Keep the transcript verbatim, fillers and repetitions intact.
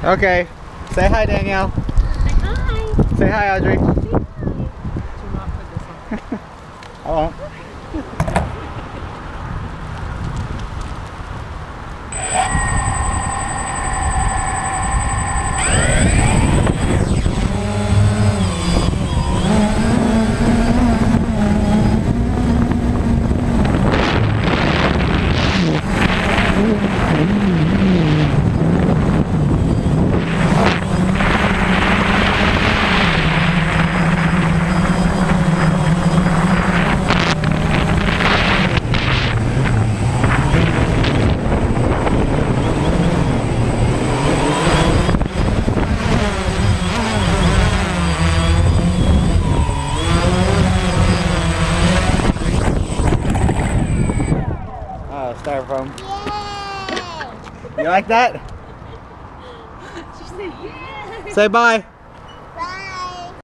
Okay. Say hi, Danielle. Say hi. Say hi, Audrey. Do not put this on. I won't. Oh, styrofoam. Yay! You like that? She said, yeah. Say bye.